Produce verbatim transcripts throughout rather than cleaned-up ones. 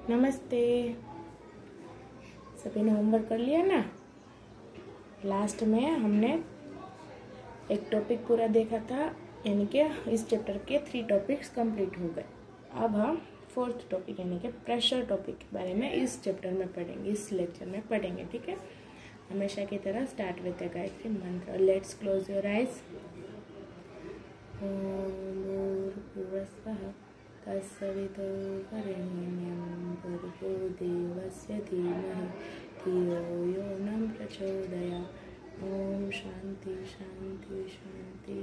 नमस्ते। सभी ने होमवर्क कर लिया ना। लास्ट में हमने एक टॉपिक पूरा देखा था, यानी कि इस चैप्टर के थ्री टॉपिक्स कंप्लीट हो गए। अब हम फोर्थ टॉपिक यानी कि प्रेशर टॉपिक के बारे में इस चैप्टर में पढ़ेंगे, इस लेक्चर में पढ़ेंगे। ठीक है, हमेशा की तरह start with the Gayatri mantra. Let's close your eyes. ओम भूर्भुवस्सुः तत्सवितुर्वरेण्यं भर्गो देवस्य धीमहि धियो यो न प्रचोदयात्। ओम शांति शांति शांति।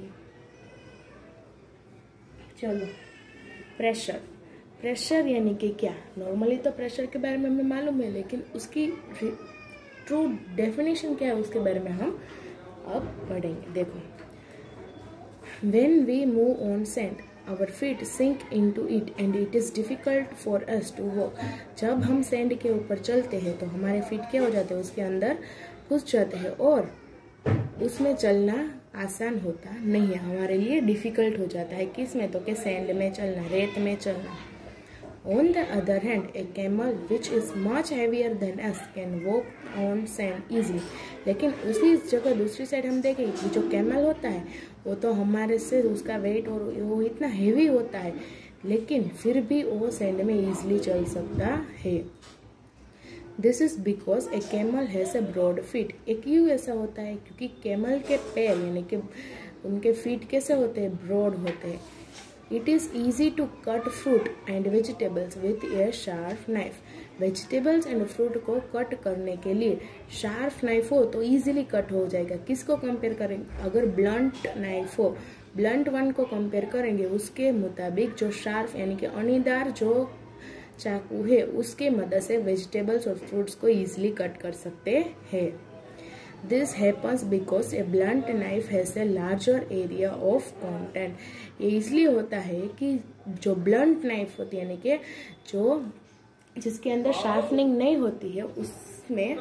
चलो, प्रेशर प्रेशर यानी कि क्या। नॉर्मली तो प्रेशर के बारे में हमें मालूम है, लेकिन उसकी ट्रू डेफिनेशन क्या है उसके बारे में हम अब पढ़ेंगे। देखो, when we move on sand, our feet sink into it and it is difficult for us to walk। जब हम सैंड के ऊपर चलते हैं तो हमारे फीट क्या हो जाते हैं, उसके अंदर घुस जाते हैं और उसमें चलना आसान होता नहीं है, हमारे लिए डिफिकल्ट हो जाता है। किस में, तो के सैंड में चलना, रेत में चलना। On the other hand, a camel which is much heavier than us can walk on sand easily। लेकिन उसी जगह दूसरी साइड हम देखें कि जो कैमल होता है वो तो हमारे से उसका वेट और वो इतना हेवी होता है, लेकिन फिर भी वो सैंड में इजीली चल सकता है। This is because a camel has a broad feet. एक क्यों ऐसा होता है, क्योंकि कैमल के पैर यानी कि उनके फीट कैसे होते हैं, ब्रॉड होते हैं। It is easy to cut fruit and vegetables with a sharp knife। Vegetables and fruit को कट करने के लिए शार्प नाइफ हो तो इजीली कट हो जाएगा। किसको कंपेयर करेंगे, अगर ब्लंट नाइफ हो, ब्लंट वन को कंपेयर करेंगे उसके मुताबिक जो शार्प यानी कि अणीदार जो चाकू है उसके मदद से वेजिटेबल्स और फ्रूट्स को इजीली कट कर सकते हैं। This happens because a blunt knife has a larger area of content। ये इसलिए होता है कि जो ब्लंट नाइफ होती है यानी कि जो जिसके अंदर शार्पनिंग नहीं होती है, उसमें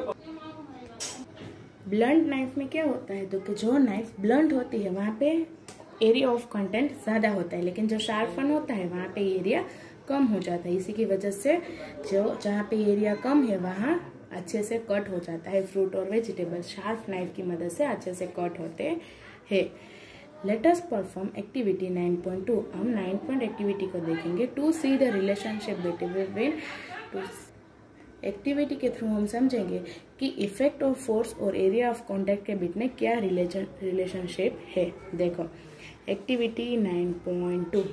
ब्लंट नाइफ में क्या होता है, तो कि जो नाइफ ब्लंट होती है वहां पे एरिया ऑफ कंटेंट ज्यादा होता है, लेकिन जो शार्पन होता है वहां पे एरिया कम हो जाता है। इसी की वजह से जो जहाँ पे एरिया कम है वहां अच्छे से कट हो जाता है। फ्रूट और वेजिटेबल शार्प नाइफ की मदद से अच्छे से कट होते हैं। Let us perform activity nine point two. हम नाइन पॉइंट एक्टिविटी को देखेंगे। To see the relationship between two activity के थ्रू हम समझेंगे कि इफेक्ट ऑफ फोर्स और एरिया ऑफ कॉन्टेक्ट के बीच में क्या रिलेशन रिलेशनशिप है। देखो, एक्टिविटी नाइन पॉइंट टू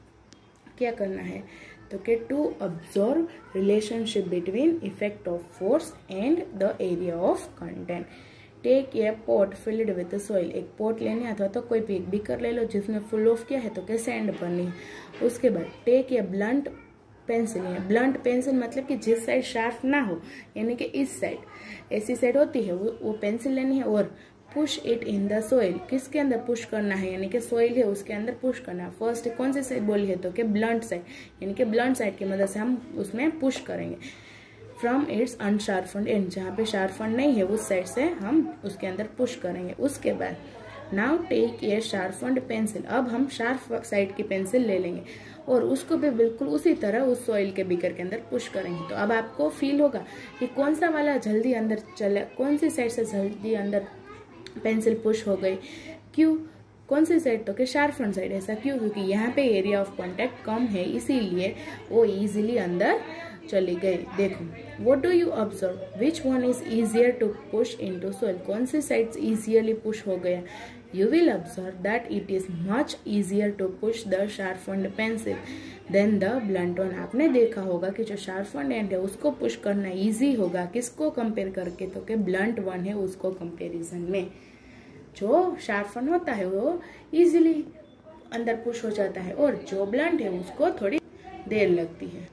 क्या करना है, तो कि to observe relationship between effect of force and the area of content. Take a pot filled with soil. एक पॉट लेने अथवा तो कोई भी एक बीकर ले लो जिसमें फुल ऑफ क्या है, तो क्या सैंड भरनी है। उसके बाद टेक ए ब्लंट पेंसिल है। ब्लंट पेंसिल मतलब कि जिस साइड शार्प ना हो, यानी कि इस साइड ऐसी साइड होती है वो, वो पेंसिल लेनी है और push it in the soil. किसके अंदर पुश करना है, यानी कि सोइल है उसके अंदर पुश करना है। फर्स्ट कौन सी साइड बोली है, तो कि ब्लंट साइड, यानी कि ब्लंट साइड की मदद से हम उसमें पुश करेंगे। फ्रॉम इट्स अनशार्पन्ड एंड, जहाँ पे शार्पन नहीं है उस साइड से हम उसके अंदर पुश करेंगे। उसके बाद now take a sharpened pencil. अब हम शार्प साइड की पेंसिल ले लेंगे और उसको भी बिल्कुल उसी तरह उस सॉइल के बीकर के अंदर पुश करेंगे। तो अब आपको फील होगा कि कौन सा वाला जल्दी अंदर चले, कौन सी साइड से जल्दी अंदर पेंसिल पुश हो गई। क्यों, कौन सी साइड, तो कि शार्पन साइड। ऐसा क्यों, क्योंकि यहाँ पे एरिया ऑफ कांटेक्ट कम है, इसीलिए वो इजीली अंदर चली गई। देखो, what do you observe, which one is easier to push into soil. कौन सी साइड इजियरली पुश हो गया, you will observe that it is much easier to push the sharpened pencil than the blunt one. आपने देखा होगा कि जो sharpened and है उसको पुश करना इजी होगा, किसको कंपेयर करके, तो कि ब्लंट वन है उसको कंपेरिजन में। जो शार्पन होता है वो इजीली अंदर पुश हो जाता है और जो ब्लंट है उसको थोड़ी देर लगती है।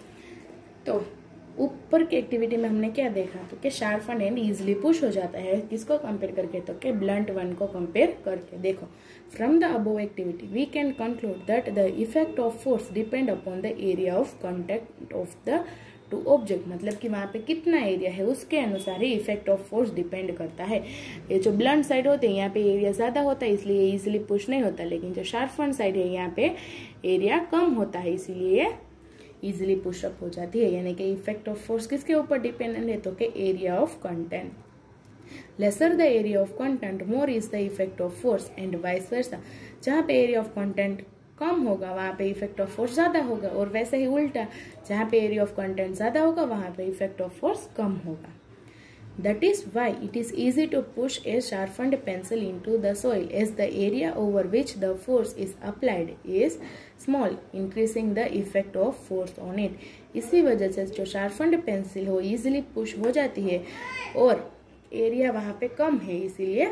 तो ऊपर की एक्टिविटी में हमने क्या देखा, तो कि शार्पन एंड इजीली पुश हो जाता है, किसको कंपेयर करके, तो कि ब्लंट वन को कंपेयर करके। देखो, from the above activity we can conclude that the effect of force depend upon the area of contact of the two object. मतलब कि वहां पे कितना एरिया है उसके अनुसार ही इफेक्ट ऑफ फोर्स डिपेंड करता है। ये जो ब्लंट साइड होते हैं यहाँ पे एरिया ज्यादा होता है इसलिए इजीली पुश नहीं होता, लेकिन जो शार्पन साइड है यहाँ पे एरिया कम होता है इसीलिए इजीली पुशअप हो जाती है। यानी कि इफेक्ट ऑफ फोर्स किसके ऊपर डिपेंडेंट है, तो कि area of content. Lesser the area of content more is the effect of force and vice versa. जहाँ पे एरिया ऑफ कंटेंट कम होगा वहां पे इफेक्ट ऑफ फोर्स ज्यादा होगा, और वैसे ही उल्टा, जहाँ पे एरिया ऑफ कंटेंट ज्यादा होगा वहां पे इफेक्ट ऑफ फोर्स कम होगा। That is why it is easy to push a sharpened pencil into the soil as the area over which the force is applied is small, increasing the effect of force on it. इसी वजह से जो sharpened pencil हो easily push हो जाती है और area वहां पे कम है, इसीलिए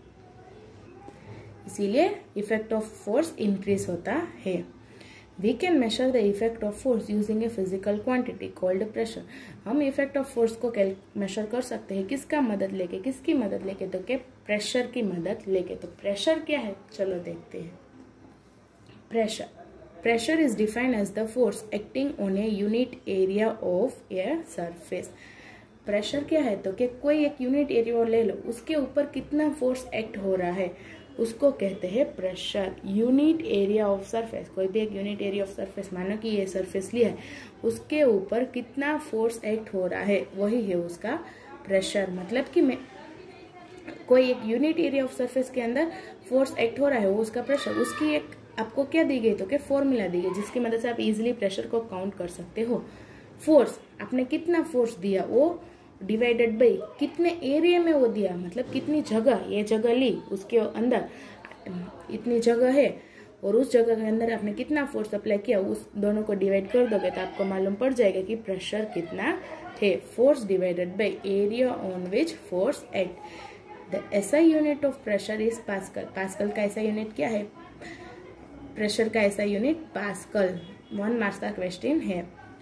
इसीलिए इफेक्ट ऑफ फोर्स इंक्रीज होता है। We can measure the effect of force using a physical quantity called pressure. हम इफेक्ट ऑफ फोर्स को मेजर कर सकते हैं किसका मदद लेके, किसकी मदद लेके, तो के प्रेशर की मदद लेके। तो प्रेशर क्या है, चलो देखते हैं। Pressure pressure is defined as the force acting on a unit area of a surface. Pressure क्या है, तो कि कोई एक यूनिट एरिया ले लो, उसके ऊपर कितना फोर्स एक्ट हो रहा है उसको कहते हैं pressure. Unit area of surface, कोई भी एक यूनिट एरिया ऑफ सरफेस, मानो कि ये सरफेस लिया है, उसके ऊपर कितना फोर्स एक्ट हो रहा है वही है उसका प्रेशर। मतलब कि मैं कोई एक यूनिट एरिया ऑफ सरफेस के अंदर फोर्स एक्ट हो रहा है वो उसका प्रेशर। उसकी एक आपको क्या दी गई, तो क्या फॉर्मूला दी गई जिसकी मदद से आप इजिली प्रेशर को काउंट कर सकते हो। फोर्स, आपने कितना फोर्स दिया वो डिवाइडेड बाई कितने एरिया में वो दिया, मतलब कितनी जगह, ये जगह ली उसके अंदर इतनी जगह है और उस जगह के अंदर आपने कितना फोर्स अप्लाई किया, उस दोनों को डिवाइड कर दोगे तो आपको मालूम पड़ जाएगा कि प्रेशर कितना थे। Force divided by area on which force act. The SI unit of pressure is pascal. Pascal का ऐसा यूनिट क्या है, प्रेशर का SI unit pascal. One marks का क्वेश्चन है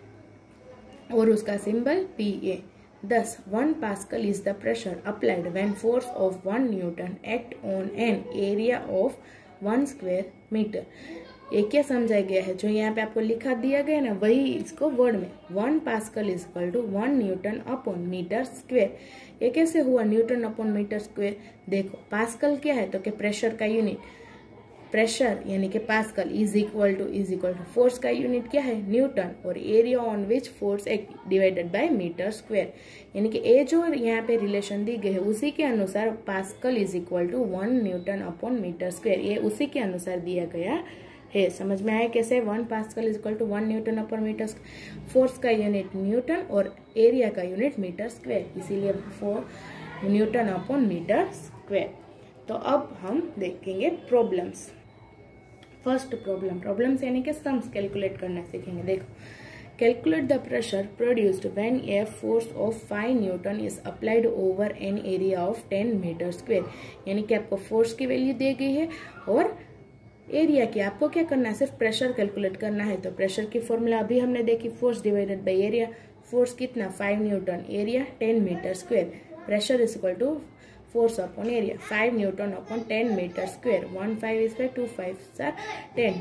और उसका symbol P A. Thus, one Pascal is the pressure applied when force of one Newton act on an area of one square meter. ये क्या समझाया गया है, जो यहाँ पे आपको लिखा दिया गया ना वही इसको वर्ड में, one pascal is equal to one newton upon metre square. ये कैसे हुआ न्यूटन अपॉन मीटर स्क्वेयर, देखो पास्कल क्या है, तो कि प्रेशर का यूनिट, प्रेशर यानी कि pascal is equal to is equal to force का यूनिट क्या है न्यूटन, और area on which force act divided by metre square. यानी कि ए जो यहाँ पे रिलेशन दी गई है उसी के अनुसार pascal is equal to one newton upon metre square, ये उसी के अनुसार दिया गया है। समझ में आया कैसे, one pascal is equal to one newton upon metre, force का यूनिट न्यूटन और एरिया का यूनिट मीटर स्क्वायर, इसीलिए four newton upon metre square. तो अब हम देखेंगे प्रॉब्लम्स। फर्स्ट प्रॉब्लम, प्रॉब्लम्स यानी कि सम्स कैलकुलेट करना सीखेंगे। देखो, calculate the pressure produced when a force of five newton is applied over an area of ten metre square. यानी कि आपको फोर्स की वैल्यू दी गई है और एरिया की, आपको क्या करना है, सिर्फ प्रेशर कैलकुलेट करना है। तो प्रेशर की फॉर्मूला अभी हमने देखी, force divided by area. Force कितना, five newton, area ten metre square. Pressure is equal to force upon area, five newton upon ten metre square. One five is by two five sir ten,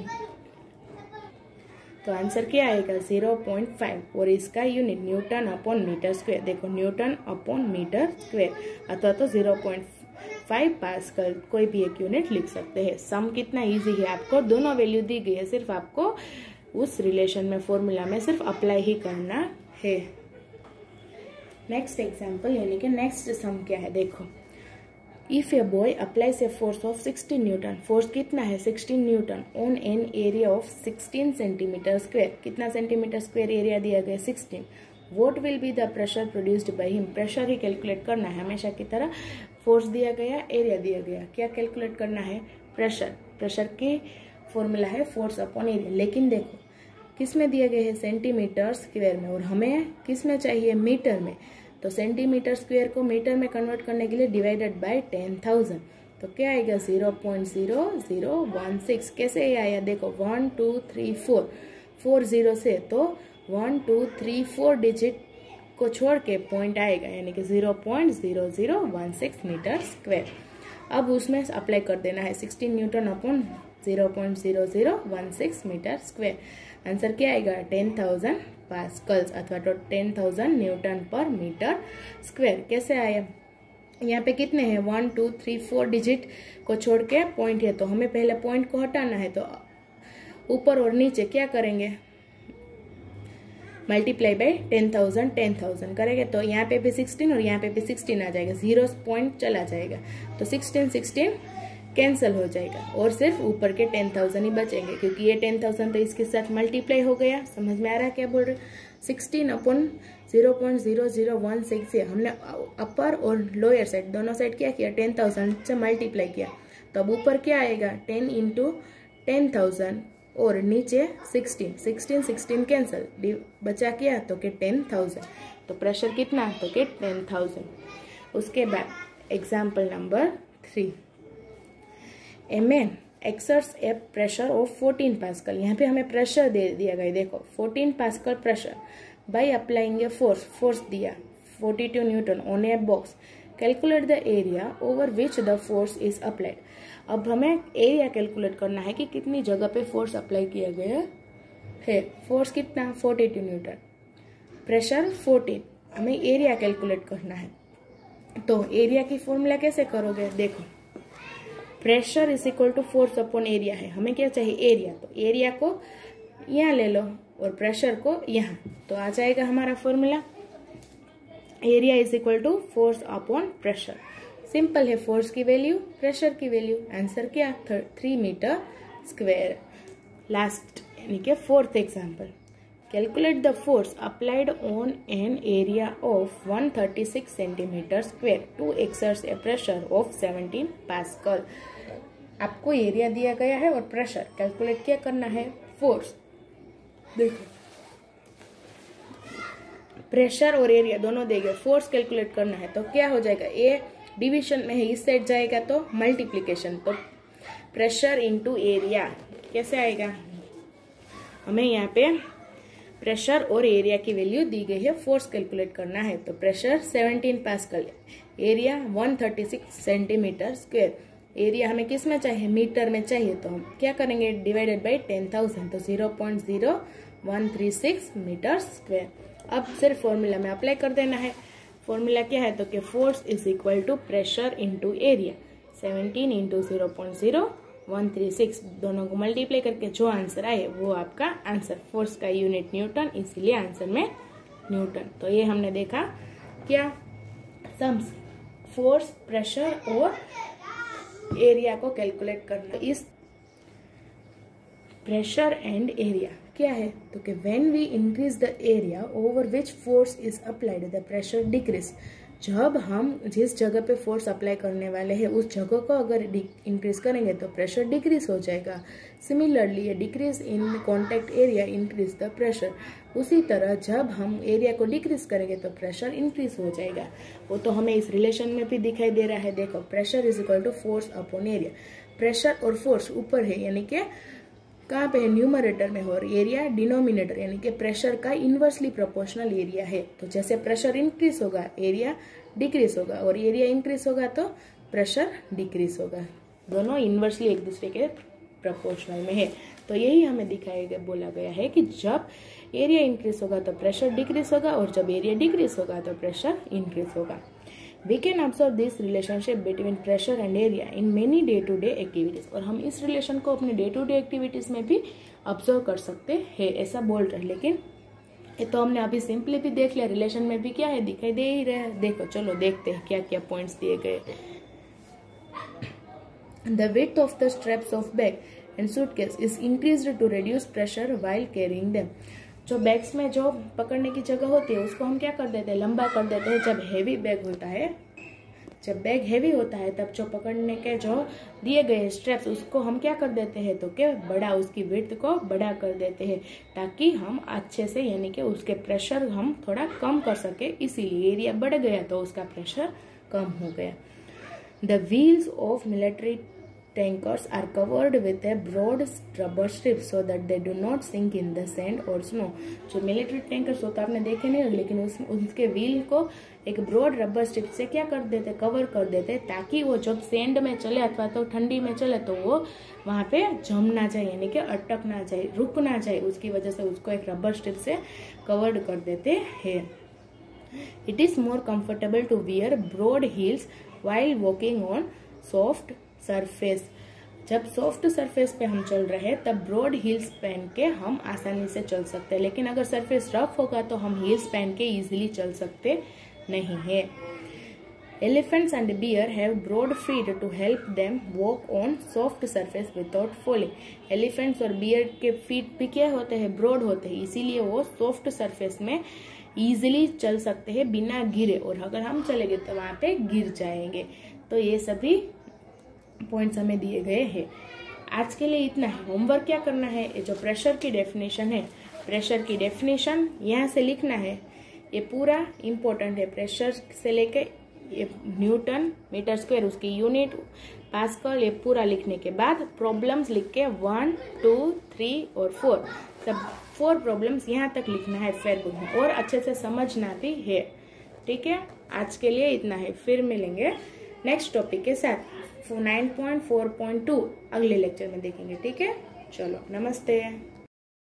तो answer क्या आएगा zero point five और इसका unit newton upon metre square. देखो newton upon metre square अथवा तो zero point five pascal, कोई भी एक यूनिट लिख सकते हैं। सम कितना इजी है, आपको दोनों वैल्यू दी गई है, सिर्फ आपको उस रिलेशन में फॉर्मूला में सिर्फ अप्लाई ही करना है। नेक्स्ट एग्जाम्पल यानी कि नेक्स्ट सम क्या है, देखो, if a boy applies a force of sixteen newton, force कितना है sixteen newton on an area of sixteen centimetre square. कितना सेंटीमीटर स्क्वायर एरिया दिया गया sixteen. What will be the pressure produced by him, pressure ही calculate करना है हमेशा की तरह। फोर्स दिया गया, एरिया दिया गया, क्या कैलकुलेट करना है, प्रेशर। प्रेशर की फॉर्मूला है फोर्स अपॉन एरिया, लेकिन देखो किस में दिया गया है, सेंटीमीटर स्क्वायर में, और हमें किस में चाहिए, मीटर में। तो सेंटीमीटर स्क्वायर को मीटर में कन्वर्ट करने के लिए डिवाइडेड बाय टेन थाउजेंड, तो क्या आएगा zero point zero zero one six. कैसे ये आया, देखो one two three four, four zero से तो one two three four digit को छोड़ के पॉइंट आएगा, यानी कि zero point zero zero one six meter square. अब उसमें अप्लाई कर देना है sixteen newton upon zero point zero zero one six meter square. Answer क्या आएगा, टेन थाउजेंड पास्कल्स अथवा तो टेन थाउजेंड न्यूटन पर मीटर स्क्वायर। कैसे आया, यहाँ पे कितने हैं, one two three four digit को छोड़ के पॉइंट है, तो हमें पहले पॉइंट को हटाना है। तो ऊपर और नीचे क्या करेंगे, multiply by ten thousand ten thousand करेंगे तो यहाँ पे भी सिक्सटीन और यहाँ पे भी सिक्सटीन आ जाएगा, जीरो पॉइंट चला जाएगा तो सिक्सटीन सिक्सटीन कैंसिल हो जाएगा और सिर्फ ऊपर के टेन थाउजेंड ही बचेंगे, क्योंकि ये टेन थाउजेंड तो इसके साथ मल्टीप्लाई हो गया। समझ में आ रहा है क्या बोल रहे? Sixteen upon zero point zero zero one six हमने अपर और लोअर साइड दोनों साइड क्या किया, टेन थाउजेंड से मल्टीप्लाई किया, तो अब ऊपर क्या आएगा टेन इंटू टेन थाउजेंड और नीचे सिक्सटीन, सिक्सटीन सिक्सटीन कैंसिल, बचा क्या तो कि टेन थाउजेंड। तो प्रेशर कितना तो कि टेन थाउजेंड। उसके बाद example number three, a man exerts a pressure of fourteen pascal. यहाँ पे हमें प्रेशर दे दिया गया, देखो fourteen pascal pressure by applying a force, force दिया forty two newton on a box, calculate the area over which the force is applied. अब हमें एरिया कैलकुलेट करना है कि कितनी जगह पे फोर्स अप्लाई किया गया है। फोर्स कितना forty two newton, pressure fourteen, हमें एरिया कैलकुलेट करना है। तो एरिया की फॉर्मूला कैसे करोगे, देखो pressure is equal to force upon area है, हमें क्या चाहिए एरिया, तो एरिया को यहाँ ले लो और प्रेशर को यहाँ, तो आ जाएगा हमारा formula area is equal to force upon pressure. Simple है, फोर्स की वैल्यू प्रेशर की वैल्यू, आंसर क्या थ्री मीटर स्क्वायर। लास्ट यानी कि fourth example, calculate the force applied on an area of one thirty six centimeter square to exert a pressure of seventeen pascal. आपको area दिया गया है और pressure calculate क्या करना है, फोर्स। देखो प्रेशर और एरिया दोनों देंगे, फोर्स कैलकुलेट करना है तो क्या हो जाएगा, ए डिवीजन में है इस साइड जाएगा तो मल्टीप्लीकेशन, तो प्रेशर इंटू एरिया कैसे आएगा, हमें यहाँ पे प्रेशर और एरिया की वैल्यू दी गई है, फोर्स कैलकुलेट करना है तो pressure seventeen pascal, area one thirty six centimeter square. Area हमें किस में चाहिए, मीटर में चाहिए, तो हम क्या करेंगे डिवाइडेड बाई टेन थाउजेंड, तो zero point zero one three six meter square. अब सिर्फ फॉर्मूला में अप्लाई कर देना है। फॉर्मूला क्या है तो कि force is equal to pressure into area, seventeen into zero point zero one three six, दोनों को मल्टीप्लाई करके जो आंसर आए वो आपका आंसर। फोर्स का यूनिट न्यूटन, इसीलिए आंसर में न्यूटन। तो ये हमने देखा क्या सम्स, फोर्स प्रेशर और एरिया को कैलकुलेट करना। इस प्रेशर एंड एरिया क्या है तो कि when we increase the area over which force is applied the pressure decrease. जब हम जिस जगह पे फोर्स अप्लाई करने वाले हैं उस जगह को अगर इंक्रीज करेंगे तो प्रेशर डिक्रीज हो जाएगा। Similarly a decrease in contact area increase the pressure. उसी तरह जब हम एरिया को डिक्रीज करेंगे तो प्रेशर इंक्रीज हो जाएगा। वो तो हमें इस रिलेशन में भी दिखाई दे रहा है। देखो pressure is equal to force upon area. Pressure और फोर्स ऊपर है यानी कि कहाँ पे है, न्यूमरेटर में, और एरिया डिनोमिनेटर यानी कि प्रेशर का इनवर्सली प्रोपोर्शनल एरिया है। तो जैसे प्रेशर इंक्रीज होगा एरिया डिक्रीज होगा, और एरिया इंक्रीज होगा तो प्रेशर डिक्रीज होगा। दोनों इनवर्सली एक दूसरे के प्रोपोर्शनल में है। तो यही हमें दिखाया गया, बोला गया है कि जब एरिया इंक्रीज होगा तो प्रेशर डिक्रीज होगा, और जब एरिया डिक्रीज होगा तो प्रेशर इंक्रीज होगा। We can observe this relationship between pressure and area in many day-to-day activities। और हम इस रिलेशन को अपने डे टू डे एक्टिविटीज में भी ऑब्जर्व कर सकते हैं, ऐसा बोल रहे हैं। लेकिन ये तो हमने अभी सिंपली भी देख लिया, रिलेशन में भी क्या है दिखाई दे ही रहा है। देखो चलो देखते हैं क्या क्या पॉइंट्स दिए गए। The width of the straps of bag and suitcase is increased to reduce pressure while carrying them। जो बैग्स में जो पकड़ने की जगह होती है उसको हम क्या कर देते हैं, लंबा कर देते हैं। जब हेवी बैग होता है, जब बैग हेवी होता है तब जो पकड़ने के जो दिए गए स्ट्रेप्स उसको हम क्या कर देते हैं तो क्या बड़ा, उसकी विड्थ को बड़ा कर देते हैं ताकि हम अच्छे से यानी कि उसके प्रेशर हम थोड़ा कम कर सके। इसीलिए एरिया बढ़ गया तो उसका प्रेशर कम हो गया। The wheels of military tankers are covered with a broad rubber strip so that they do not sink in the sand or snow। जो मिलिट्री टैंकर्स होता है आपने देखे नहीं, लेकिन उस उसके व्हील को एक ब्रॉड रबर स्ट्रिप से क्या कर देते, कवर कर देते, ताकि वो जब सैंड में चले अथवा तो ठंडी में चले तो वो वहां पे जम ना जाए यानी कि अटक ना जाए, रुक ना जाए। उसकी वजह से उसको एक रबर स्ट्रिप से कवर्ड कर देते हैं। It is more comfortable to wear broad heels while walking on soft surface. जब सॉफ्ट सरफेस पे हम चल रहे हैं तब ब्रॉड हील्स पहन के हम आसानी से चल सकते हैं, लेकिन अगर सरफेस रफ होगा तो हम हील्स पहन के इजीली चल सकते नहीं है। Elephants and deer have broad feet to help them walk on soft surface without falling. Elephants और bear के feet भी क्या होते हैं, broad होते हैं, इसीलिए वो soft surface में easily चल सकते हैं बिना गिरे, और अगर हम चलेंगे तो वहाँ पे गिर जाएंगे। तो ये सभी पॉइंट्स हमें दिए गए हैं। आज के लिए इतना है। होमवर्क क्या करना है, ये जो प्रेशर की डेफिनेशन है, प्रेशर की डेफिनेशन यहाँ से लिखना है। ये पूरा इम्पोर्टेंट है, प्रेशर से लेके ये न्यूटन मीटर स्क्वायर उसकी यूनिट पास्कल, ये पूरा लिखने के बाद प्रॉब्लम्स लिख के वन टू थ्री और फोर सब फोर प्रॉब्लम्स यहाँ तक लिखना है फेयर बुक में, और अच्छे से समझना भी है। ठीक है, आज के लिए इतना है, फिर मिलेंगे नेक्स्ट टॉपिक के साथ। Nine point four point two अगले लेक्चर में देखेंगे। ठीक है, चलो नमस्ते।